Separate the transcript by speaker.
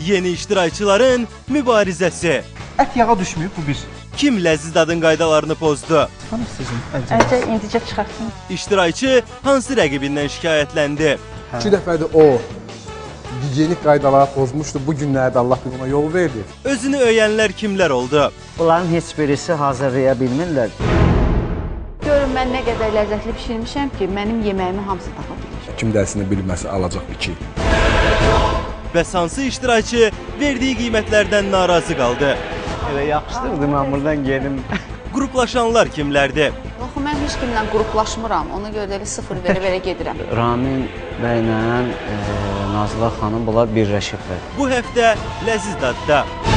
Speaker 1: Yeni iştirakçıların mübarizəsi.
Speaker 2: Ət yağa düşməyib bu bir.
Speaker 1: Kim ləziz dadın qaydalarını pozdu?
Speaker 2: Tanırsınız
Speaker 3: Əncə indicə çıxartdım.
Speaker 1: İştirakçı hansı rəqibindən şikayətləndi?
Speaker 4: 2 dəfədir o gigiyenik qaydaları pozmuşdu. Bu günlərdə Allah bilir ona yol verdi.
Speaker 1: Özünü öyənlər kimlər oldu?
Speaker 5: Bunların heç birisi hazırlaya bilmirlər.
Speaker 3: Görün mən nə qədər ləzzətli bişirmişəm ki, mənim yeməyimi hamısı tapa bilir.
Speaker 4: Kim dərsini bilməsə alacaq 2.
Speaker 1: Bəs hansı iştirakçı verdiyi qiymətlərdən narazı qaldı?
Speaker 5: Elə yaxşıdır, mən buradan gedim.
Speaker 1: Qruplaşanlar kimlərdir?
Speaker 3: Baxın, mən heç kimlə qruplaşmıram. Ona görə də sıfır verə-verə gedirəm.
Speaker 5: Ramin bəylə Nazlı xanım bunlar birləşiblər.
Speaker 1: Bu həftə Ləziz dadda.